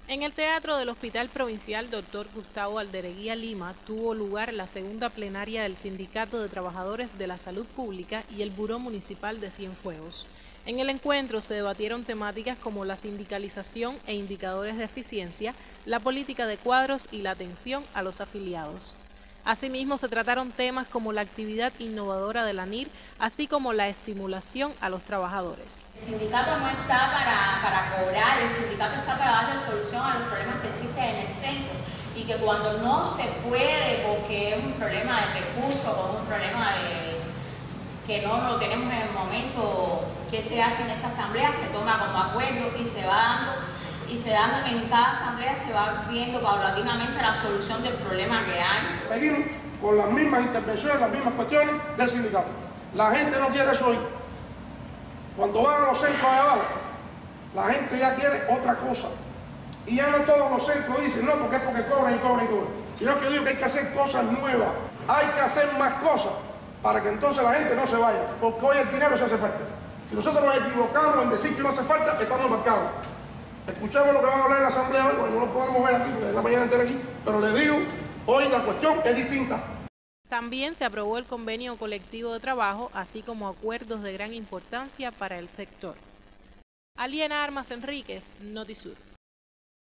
En el Teatro del Hospital Provincial Dr. Gustavo Aldereguía Lima tuvo lugar la segunda plenaria del Sindicato de Trabajadores de la Salud Pública y el Buró Municipal de Cienfuegos. En el encuentro se debatieron temáticas como la sindicalización e indicadores de eficiencia, la política de cuadros y la atención a los afiliados. Asimismo, se trataron temas como la actividad innovadora de la ANIR, así como la estimulación a los trabajadores. El sindicato no está para cobrar, el sindicato está para darle solución a los problemas que existen en el centro y que cuando no se puede, porque es un problema de recursos o un problema que no lo tenemos en el momento que se hace en esa asamblea, se toma como acuerdo y se va dando en cada asamblea, se va viendo paulatinamente la solución del problema que hay. Seguimos con las mismas intervenciones, las mismas cuestiones del sindicato. La gente no quiere eso hoy. Cuando van a los centros de abajo, la gente ya quiere otra cosa. Y ya no todos los centros dicen, no, porque es porque cobran y cobran y cobran. Sino que digo que hay que hacer cosas nuevas. Hay que hacer más cosas para que entonces la gente no se vaya. Porque hoy el dinero se hace falta. Si nosotros nos equivocamos en decir que no hace falta, estamos marcados. Escuchamos lo que van a hablar en la asamblea hoy, bueno, no lo podemos ver aquí, porque es la mañana entera aquí, pero les digo, hoy la cuestión es distinta. También se aprobó el convenio colectivo de trabajo, así como acuerdos de gran importancia para el sector. Aliena Armas Enríquez, Notisur.